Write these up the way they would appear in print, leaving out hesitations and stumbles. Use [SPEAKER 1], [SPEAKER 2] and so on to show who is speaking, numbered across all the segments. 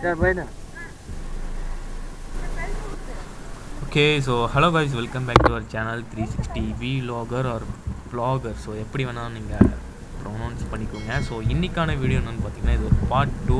[SPEAKER 1] Yeah, why not?
[SPEAKER 2] Okay, so hello guys, welcome back to our channel 360 vlogger or vlogger. So எப்படி வேணால் நீங்கள் pronounce பண்ணிக்கோங்க. So இன்றைக்கான video என்னென்னு பார்த்தீங்கன்னா, இது ஒரு பார்ட் 2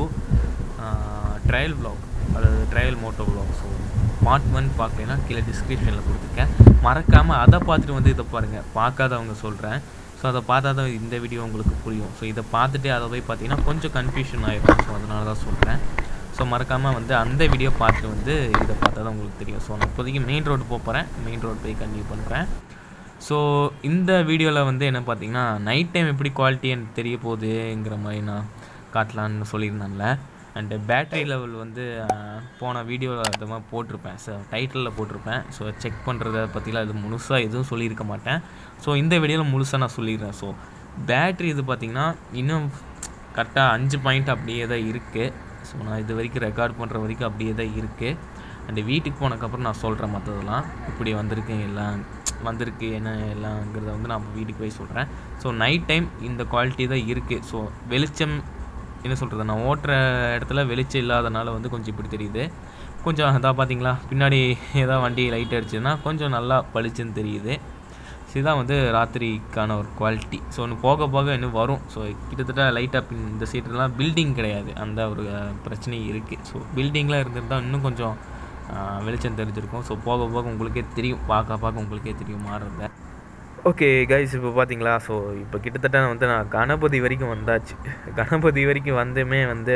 [SPEAKER 2] ட்ரையல் விலாக், அதாவது trial moto vlog. So part 1 பார்க்கலைன்னா கீழே டிஸ்கிரிப்ஷனில் கொடுத்துருக்கேன், மறக்காமல் அதை பார்த்துட்டு வந்து இதை பாருங்கள். பார்க்காதவங்க சொல்கிறேன். ஸோ அதை பார்த்தா தான் இந்த வீடியோ உங்களுக்கு புரியும். ஸோ இதை பார்த்துட்டு அதை போய் பார்த்தீங்கன்னா கொஞ்சம் கன்ஃபியூஷன் ஆகிடும். ஸோ அதனால தான் சொல்கிறேன். ஸோ மறக்காமல் வந்து அந்த வீடியோ பார்த்துட்டு வந்து இதை பார்த்தா தான் உங்களுக்கு தெரியும். ஸோ நான் இப்போதைக்கு மெயின் ரோடு போகிறேன், மெயின் ரோடு போய் கண்டினியூ பண்ணுறேன். ஸோ இந்த வீடியோவில் வந்து என்ன பார்த்தீங்கன்னா, நைட் டைம் எப்படி குவாலிட்டி எனக்கு தெரிய போகுதுங்கிற மாதிரி நான் காட்டலான்னு சொல்லியிருந்தேன்ல. அண்டு பேட்ரி லெவல் வந்து போன வீடியோவில் அது மாதிரி போட்டிருப்பேன், டைட்டிலில் போட்டிருப்பேன். ஸோ செக் பண்ணுறத பற்றிலாம் இது முழுசாக எதுவும் சொல்லியிருக்க மாட்டேன். ஸோ இந்த வீடியோவில் முழுசாக நான் சொல்லிடுறேன். ஸோ பேட்ரி இது பார்த்திங்கன்னா இன்னும் கரெக்டாக 5 பாயிண்ட் அப்படியே தான் இருக்குது. ஸோ நான் இது வரைக்கும் ரெக்கார்ட் பண்ணுற வரைக்கும் அப்படியே தான் இருக்குது. அண்டு வீட்டுக்கு போனதுக்கப்புறம் நான் சொல்கிறேன் மற்றதெல்லாம் இப்படி வந்திருக்கு, எல்லாம் வந்திருக்கு என்ன எல்லாங்கிறத வந்து நான் வீட்டுக்கு போய் சொல்கிறேன். ஸோ நைட் டைம் இந்த குவாலிட்டி தான் இருக்குது. ஸோ வெளிச்சம் என்ன சொல்கிறது, நான் ஓட்டுற இடத்துல வெளிச்சம் இல்லாதனால வந்து கொஞ்சம் இப்படி தெரியுது. கொஞ்சம் அதான் பார்த்தீங்களா, பின்னாடி ஏதாவது வண்டி லைட் அடிச்சுன்னா கொஞ்சம் நல்லா பளிச்சுன்னு தெரியுது. இதுதான் வந்து ராத்திரிக்கான ஒரு குவாலிட்டி. ஸோ இன்னும் போக போக இன்னும் வரும். ஸோ கிட்டத்தட்ட லைட்டாக இந்த சீட்டெலாம் பில்டிங் கிடையாது, அந்த ஒரு பிரச்சனையும் இருக்குது. ஸோ பில்டிங்லாம் இருந்திருந்தால் இன்னும் கொஞ்சம் வெளிச்சம் தெரிஞ்சிருக்கும். ஸோ போக போக உங்களுக்கே தெரியும், பார்க்க உங்களுக்கே தெரியும் மாறுறத. ஓகே கைஸ், இப்போ பார்த்தீங்களா, ஸோ இப்போ கிட்டத்தட்ட வந்து நான் கணபதி வரைக்கும் வந்தாச்சு. கணபதி வரைக்கும் வந்துமே வந்து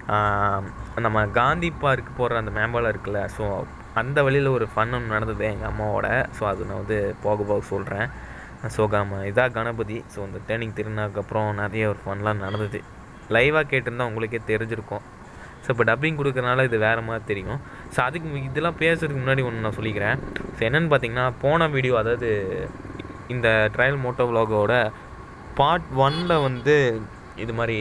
[SPEAKER 2] நம்ம காந்தி பார்க்கு போகிற அந்த மேம்பாலம் இருக்குல்ல, ஸோ அந்த வழியில் ஒரு ஃபன் ஒன்று நடந்தது எங்கள் அம்மாவோட. ஸோ அது நான் வந்து போக போக சொல்கிறேன். ஸோ இதாக கணபதி. ஸோ இந்த டேர்னிங் திருநாக்கப்புறம் நிறைய ஒரு ஃபன்லாம் நடந்தது. லைவாக கேட்டிருந்தால் உங்களுக்கே தெரிஞ்சிருக்கும். ஸோ இப்போ டப்பிங் கொடுக்குறனால இது வேறு மாதிரி தெரியும். ஸோ அதுக்கு இதெல்லாம் பேசுறதுக்கு முன்னாடி ஒன்று நான் சொல்லிக்கிறேன். ஸோ என்னென்னு பார்த்தீங்கன்னா, போன வீடியோ, அதாவது இந்த ட்ரையல் மோட்டோ விலாகோட பார்ட் 1ல் வந்து இது மாதிரி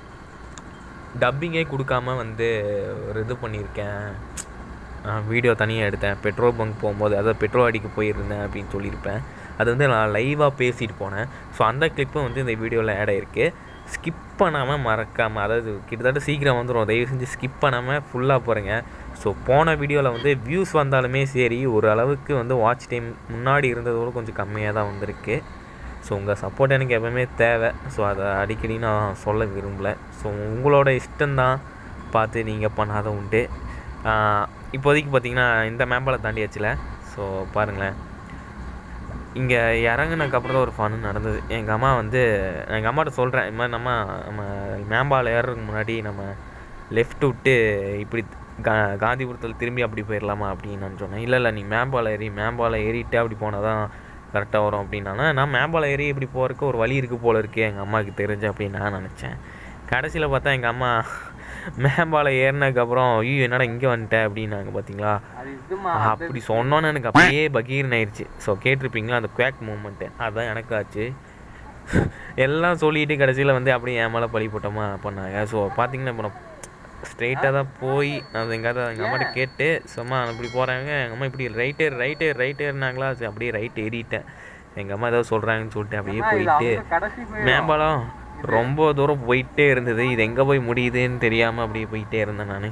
[SPEAKER 2] டப்பிங்கே கொடுக்காம வந்து ஒரு இது பண்ணியிருக்கேன், வீடியோ தனியாக எடுத்தேன். பெட்ரோல் பங்க் போகும்போது, அதாவது பெட்ரோல் அடிக்க போயிருந்தேன் அப்படின்னு சொல்லியிருப்பேன். அது வந்து நான் லைவாக பேசிட்டு போனேன். ஸோ அந்த கிளிப்பும் வந்து இந்த வீடியோவில் ஆட் ஆகிருக்கு. ஸ்கிப் பண்ணாமல் மறக்காமல், அதாவது கிட்டத்தட்ட சீக்கிரம் வந்துடும், தயவு செஞ்சு ஸ்கிப் பண்ணாமல் ஃபுல்லாக போகிறேங்க. ஸோ போன வீடியோவில் வந்து வியூஸ் வந்தாலுமே சரி, ஒரு அளவுக்கு வந்து வாட்ச் டைம் முன்னாடி இருந்ததோடு கொஞ்சம் கம்மியாக தான் வந்திருக்கு. ஸோ உங்கள் சப்போர்ட் எனக்கு எப்பவுமே தேவை. ஸோ அதை அடிக்கடி நான் சொல்ல விரும்பலை. ஸோ உங்களோட இஷ்டம்தான், பார்த்து நீங்கள் பண்ணாத உண்டு. இப்போதைக்கு பார்த்திங்கன்னா இந்த மேம்பாலம் தாண்டியாச்சுல. ஸோ பாருங்களேன், இங்கே இறங்குனதுக்கப்புறம் தான் ஒரு ஃபன் நடந்தது. எங்கள் அம்மா வந்து, எங்கள் அம்மாட்ட சொல்கிறேன், இது மாதிரி நம்ம மேம்பாலம் ஏறுறதுக்கு முன்னாடி நம்ம லெஃப்ட் விட்டு இப்படி காந்திபுரத்தில் திரும்பி அப்படி போயிடலாமா அப்படின்னு நான் சொன்னேன். இல்லை நீ மேம்பாலம் ஏறிட்டு அப்படி போனால் தான் கரெக்டாக வரும் அப்படின்னானா, நான் மேம்பாலம் ஏறி இப்படி போகிறதுக்கு ஒரு வழி இருக்குது போல இருக்குது எங்கள் அம்மாவுக்கு தெரிஞ்சு அப்படின்னு நான் நினச்சேன். கடைசியில் பார்த்தா எங்கள் அம்மா மேம்பாலம் ஏறினதுக்கப்புறம் ஐயோ என்னடா இங்கே வந்துட்டேன் அப்படின்னாங்க. பார்த்தீங்களா, அப்படி சொன்னோன்னு எனக்கு அப்படியே பகீர்னு ஆயிடுச்சு. ஸோ கேட்டிருப்பீங்களா அந்த குவேக் மூமெண்ட்டு, அதுதான் எனக்கு ஆச்சு. எல்லாம் சொல்லிட்டு கடைசியில் வந்து அப்படியே என் மேலே பழி போட்டோமா பண்ணாங்க. ஸோ பார்த்தீங்கன்னா இப்போ நான் ஸ்ட்ரெயிட்டாக தான் போய் அது எங்கேயாவது எங்கள் அம்மாட்ட கேட்டு, சும்மா அப்படி போகிறாங்க, எங்கள் அம்மா இப்படி ரைட்டு ஏறினாங்களா, சரி அப்படியே ரைட்டு ஏறிட்டேன். எங்கள் அம்மா ஏதாவது சொல்கிறாங்கன்னு சொல்லிட்டு அப்படியே போயிட்டு மேம்பாலம் ரொம்ப தூரம் போயிட்டே இருந்தது. இது எங்கே போய் முடியுதுன்னு தெரியாமல் அப்படியே போயிட்டே இருந்தேன் நான்.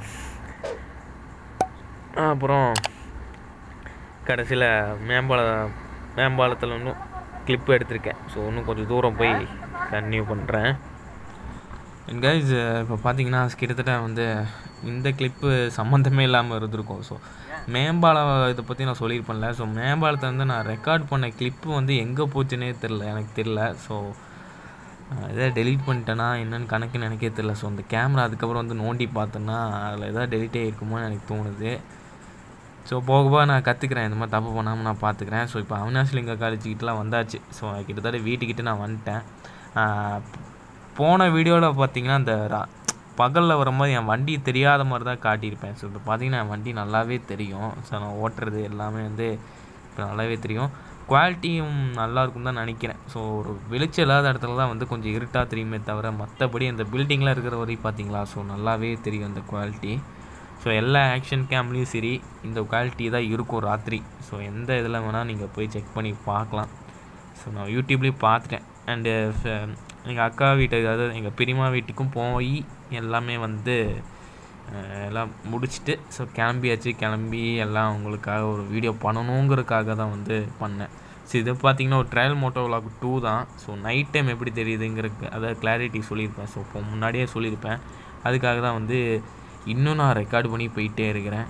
[SPEAKER 2] அப்புறம் கடைசியில் மேம்பாலத்தில் இன்னும் கிளிப்பு எடுத்திருக்கேன். ஸோ இன்னும் கொஞ்சம் தூரம் போய் கன்டினியூ பண்ணுறேன். கைஸ், இப்போ பார்த்தீங்கன்னா கிட்டத்தட்ட வந்து இந்த கிளிப்பு சம்மந்தமே இல்லாமல் இருந்திருக்கும். ஸோ மேம்பாலம் இதை பற்றி நான் சொல்லியிருப்பேன்ல. ஸோ மேம்பாலத்தை வந்து நான் ரெக்கார்ட் பண்ண கிளிப்பு வந்து எங்கே போச்சுன்னே எனக்கு தெரில. ஸோ எதாவது டெலீட் பண்ணிட்டேன்னா என்னென்னு கணக்குன்னு எனக்கே தெரில. ஸோ அந்த கேமரா அதுக்கப்புறம் வந்து நோண்டி பார்த்தேன்னா அதில் எதாவது டெலிட்டே இருக்குமோன்னு எனக்கு தோணுது. ஸோ போக நான் கற்றுக்கிறேன், இந்த மாதிரி தப்பு பண்ணாமல் நான் பார்த்துக்கிறேன். ஸோ இப்போ அவினாஷ்லிங்க காலேஜுக்கிட்டலாம் வந்தாச்சு. ஸோ கிட்டத்தட்ட வீட்டுக்கிட்ட நான் வந்துட்டேன். போன வீடியோவில் பார்த்தீங்கன்னா அந்த பகலில் வரும்போது என் வண்டி தெரியாத மாதிரி தான் காட்டியிருப்பேன். ஸோ இப்போ பார்த்தீங்கன்னா என் வண்டி நல்லாவே தெரியும். ஸோ நான் ஓட்டுறது எல்லாமே வந்து இப்போ நல்லாவே தெரியும். குவாலிட்டியும் நல்லாயிருக்கும் தான் நினைக்கிறேன். ஸோ ஒரு வெளிச்சம் இல்லாத இடத்துல தான் வந்து கொஞ்சம் இருட்டாக தெரியுமே தவிர, மற்றபடி அந்த பில்டிங்கில் இருக்கிற வரைக்கும் பார்த்தீங்களா, ஸோ நல்லாவே தெரியும் அந்த குவாலிட்டி. ஸோ எல்லா ஆக்ஷன் கேம்லேயும் சரி இந்த குவாலிட்டி தான் இருக்கும் ராத்திரி. ஸோ எந்த இதில் வேணால் நீங்கள் போய் செக் பண்ணி பார்க்கலாம். ஸோ நான் யூடியூப்லேயும் பார்த்துட்டேன். அண்டு எங்கள் அக்கா வீட்டுக்கு, அதாவது எங்கள் பெரியம்மா வீட்டுக்கும் போய் எல்லாமே வந்து எல்லாம் முடிச்சுட்டு ஸோ கிளம்பி எல்லாம் உங்களுக்காக ஒரு வீடியோ பண்ணணுங்கிறதுக்காக தான் வந்து பண்ணேன். ஸோ இதை பார்த்தீங்கன்னா ஒரு ட்ரையல் மோட்டோ விலாக் 2 தான். ஸோ நைட் டைம் எப்படி தெரியுதுங்கிறதுக்கு அதாவது கிளாரிட்டி சொல்லியிருப்பேன். ஸோ இப்போ முன்னாடியே சொல்லியிருப்பேன். அதுக்காக தான் வந்து இன்னும் நான் ரெக்கார்டு பண்ணி போயிட்டே இருக்கிறேன்.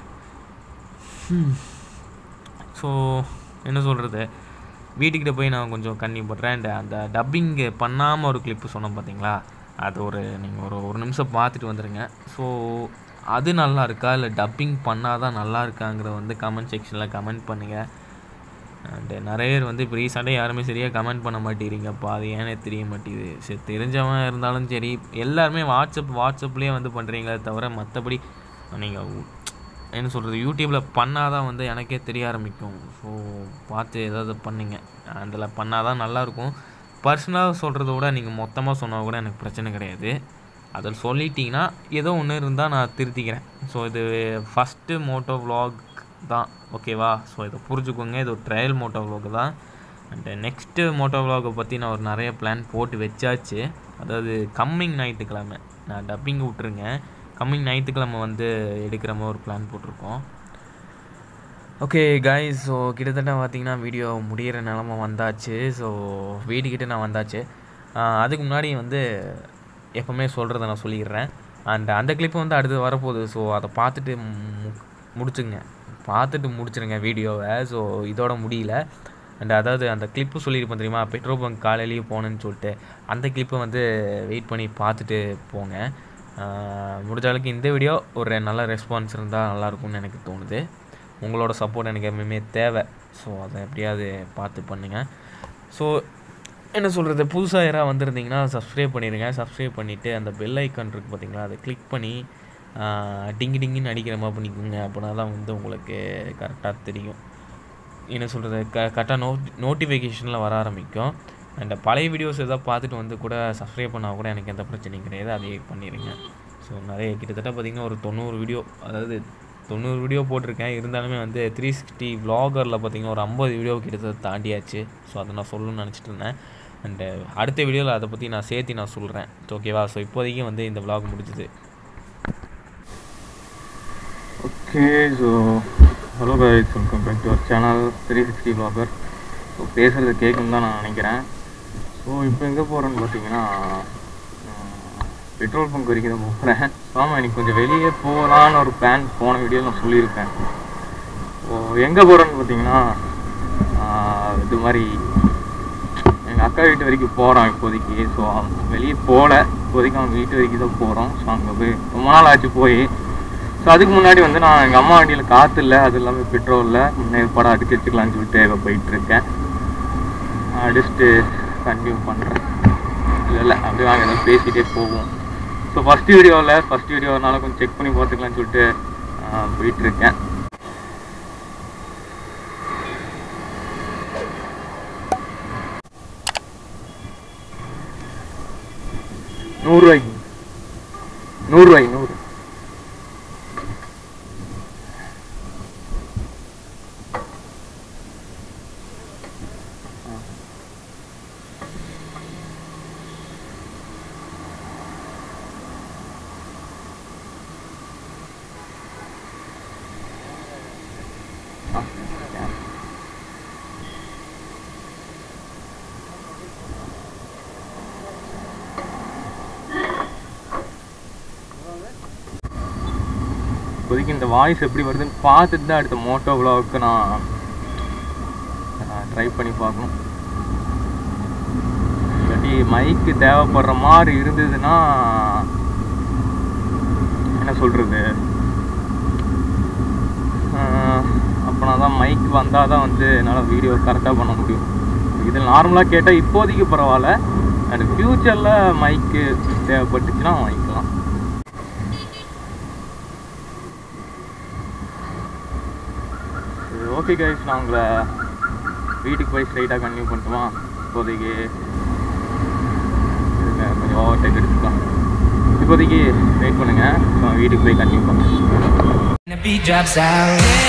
[SPEAKER 2] ஸோ என்ன சொல்கிறது, வீட்டுக்கிட்ட போய் நான் கொஞ்சம் கண்ணிப்படுறேன். அந்த டப்பிங்கு பண்ணாமல் ஒரு கிளிப்பு சொன்னேன் பார்த்தீங்களா, அது நீங்கள் ஒரு நிமிஷம் பார்த்துட்டு வந்துடுங்க. ஸோ அது நல்லா இருக்கா இல்லை டப்பிங் பண்ணால் தான் நல்லா இருக்காங்கிற வந்து கமெண்ட் செக்ஷனில் கமெண்ட் பண்ணுங்கள். அண்டு நிறைய பேர் வந்து இப்போ ரீசெண்டாக யாருமே சரியாக கமெண்ட் பண்ண மாட்டேங்கிறீங்கப்பா, அது ஏன்னே தெரிய மாட்டேங்குது. சரி, தெரிஞ்சவன் இருந்தாலும் சரி, எல்லாருமே வாட்ஸ்அப்லேயே வந்து பண்ணுறீங்களே தவிர மற்றபடி நீங்கள் என்ன சொல்கிறது யூடியூப்பில் பண்ணால் தான் வந்து எனக்கே தெரிய ஆரம்பிக்கும். ஸோ பார்த்து ஏதாவது பண்ணுங்க, அதில் பண்ணால் தான் நல்லாயிருக்கும். பர்சனலாக சொல்கிறத விட நீங்கள் மொத்தமாக சொன்னால் கூட எனக்கு பிரச்சனை கிடையாது. அதில் சொல்லிட்டிங்கன்னா ஏதோ ஒன்று இருந்தால் நான் திருத்திக்கிறேன். ஸோ இது ஃபஸ்ட்டு மோட்டோ விலாக் தான், ஓகேவா? ஸோ இதை புரிஞ்சுக்கோங்க, இது ஒரு ட்ரையல் மோட்டோ விலாக் தான். அண்டு நெக்ஸ்ட்டு மோட்டோ விலாகை பற்றி நான் ஒரு நிறைய பிளான் போட்டு வச்சாச்சு. அதாவது கம்மிங் ஞாயிற்றுக்கிழமை நான் டப்பிங் விட்டுருங்க, கம்மிங் ஞாயிற்றுக்கிழமை வந்து எடுக்கிற மாதிரி ஒரு பிளான் போட்டிருக்கோம். ஓகே கைஸ், ஸோ கிட்டத்தட்ட பார்த்திங்கன்னா வீடியோ முடிகிற நிலமை வந்தாச்சு. ஸோ வீட்டுக்கிட்ட நான் வந்தாச்சு. அதுக்கு முன்னாடி வந்து எப்போவுமே சொல்கிறத நான் சொல்லிடுறேன். அண்ட் அந்த கிளிப்பு வந்து அடுத்து வரப்போகுது. ஸோ அதை பார்த்துட்டு முடிச்சிருங்க வீடியோவை. ஸோ இதோட முடியல. அண்ட் அதாவது அந்த கிளிப்பு சொல்லியிருப்பேன் தெரியுமா, பெட்ரோல் பங்க் காலையிலேயே போனேன்னு சொல்லிட்டு, அந்த கிளிப்பை வந்து வெயிட் பண்ணி பார்த்துட்டு போங்க. முடிஞ்ச அளவுக்கு இந்த வீடியோ ஒரு நல்ல ரெஸ்பான்ஸ் இருந்தால் நல்லாயிருக்கும்னு எனக்கு தோணுது. உங்களோட சப்போர்ட் எனக்கு எப்பவுமே தேவை. ஸோ அதை எப்படியாவது பார்த்து பண்ணுங்கள். ஸோ என்ன சொல்கிறது, புதுசாக யாராவது வந்திருந்தீங்கன்னா சப்ஸ்கிரைப் பண்ணிடுங்க. சப்ஸ்கிரைப் பண்ணிவிட்டு அந்த பெல் ஐக்கான் இருக்குது பார்த்தீங்களா, அதை கிளிக் பண்ணி டிங்கின்னு அடிக்கிற மாதிரி பண்ணிக்கோங்க. அப்படின்னா தான் வந்து உங்களுக்கு கரெக்டாக தெரியும். என்ன சொல்கிறது, கரெக்டாக நோட்டிஃபிகேஷனில் வர ஆரம்பிக்கும். அண்ட் பழைய வீடியோஸ் எதாவது பார்த்துட்டு வந்து கூட சப்ஸ்கிரைப் பண்ணால் கூட எனக்கு எந்த பிரச்சனையும் கிடையாது, அதையே பண்ணிடுங்க. ஸோ நிறைய கிட்டத்தட்ட பார்த்திங்கன்னா ஒரு 90 வீடியோ போட்டிருக்கேன். இருந்தாலுமே வந்து 360 vloggerல பார்த்திங்கன்னா ஒரு 50 வீடியோ கிட்டத்தட்ட தாண்டியாச்சு. ஸோ அதை நான் சொல்லணும்னு நினச்சிட்டு இருந்தேன். அண்டு அடுத்த வீடியோவில் அதை பற்றி நான் சேர்த்து நான் சொல்கிறேன், ஓகேவா? ஸோ இப்போதைக்கு வந்து இந்த vlog முடிஞ்சுது. Okay, so hello guys, welcome back to our channel 360 vlogger. So பேசுகிறது கேட்குன்னு தான் நான் நினைக்கிறேன். ஸோ இப்போ எங்கே போகிறேன்னு பார்த்தீங்கன்னா பெட்ரோல் பங்க் வரைக்கும் தான் போகிறேன். ஆமாம், எனக்கு கொஞ்சம் வெளியே போகலான்னு ஒரு பிளான் போன வீடியோவில் நான் சொல்லியிருப்பேன். ஸோ எங்கே போகிறேன்னு பார்த்தீங்கன்னா இது மாதிரி எங்கள் அக்கா வீட்டு வரைக்கும் போகிறோம் இப்போதைக்கு. ஸோ வெளியே போகல, இப்போதைக்கு அவங்க வீட்டு வரைக்கும் தான் போகிறோம். ஸோ அங்கே போய் ரொம்ப நாள் ஆச்சு போய். ஸோ அதுக்கு முன்னாடி வந்து நான் எங்கள் அம்மா வண்டியில் காற்று இல்லை, அது இல்லாமல் பெட்ரோலில் முன்னே படம் அடிச்சு வச்சுக்கலான்னு சொல்லிட்டு போயிட்டுருக்கேன். அடிச்சுட்டு கண்டினியூ பண்ணுறேன். இல்லை அப்படியே வாங்க எதாவது பேசிகிட்டே போவோம். ஸோ ஃபஸ்ட்டு வீடியோனால கொஞ்சம் செக் பண்ணி பார்த்துக்கலான்னு சொல்லிட்டு போயிட்டுருக்கேன். நூறு இப்போதைக்கு இந்த வாய்ஸ் எப்படி வருதுன்னு பார்த்துட்டு தான் அடுத்த மோட்டோ விலாக்கு நான் ட்ரை பண்ணி பார்க்கணும். இல்லாட்டி மைக்கு தேவைப்படுற மாதிரி இருந்ததுன்னா என்ன சொல்கிறது, அப்போனா தான் மைக் வந்தால் தான் வந்து என்னால் வீடியோ கரெக்டாக பண்ண முடியும். இதில் நார்மலாக கேட்டால் இப்போதைக்கு பரவாயில்ல, அண்ட் ஃப்யூச்சரில் மைக்கு தேவைப்பட்டுச்சுன்னா வாங்கிக்கலாம். ஓகே கைஸ், நான் உங்களை வீட்டுக்கு போய் ஸ்ட்ரைட்டாக கன்டினியூ பண்ணட்டுமா? இப்போதைக்கு கொஞ்சம் ஓவர் டேக் எடுத்துக்கலாம். இப்போதைக்கு வெயிட் பண்ணுங்கள், வீட்டுக்கு போய் கன்டினியூ பண்ணுறேன்.